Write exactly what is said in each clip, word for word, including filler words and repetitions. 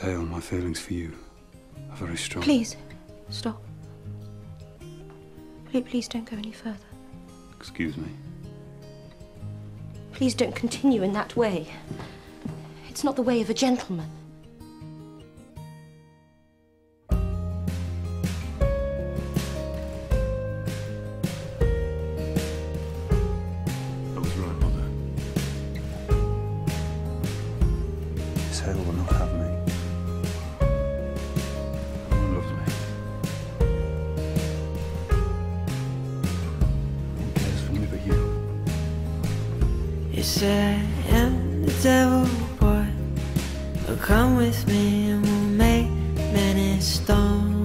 tale, my feelings for you are very strong. Please, stop. Please, please don't go any further. Excuse me. Please don't continue in that way. It's not the way of a gentleman. I was right, Mother. This hell will not have me. No one loves me. No one cares for me but you. You say I am the devil, boy, but come with me and we'll make many storms.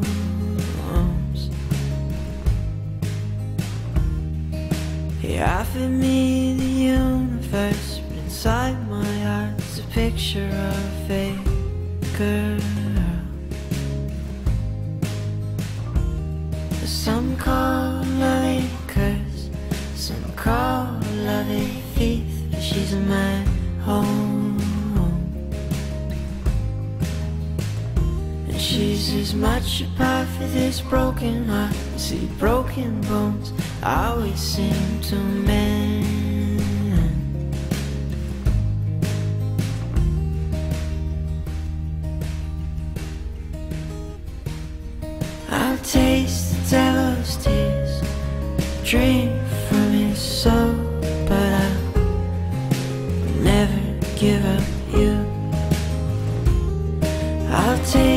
You offered me the universe, but inside my heart's a picture of a girl. Some call love a curse, some call love a thief. She's in my home, and she's as much a part for this broken heart. See, broken bones always seem to mend. I'll taste the devil's tears, drink from his soul, but I'll never give up you. I'll take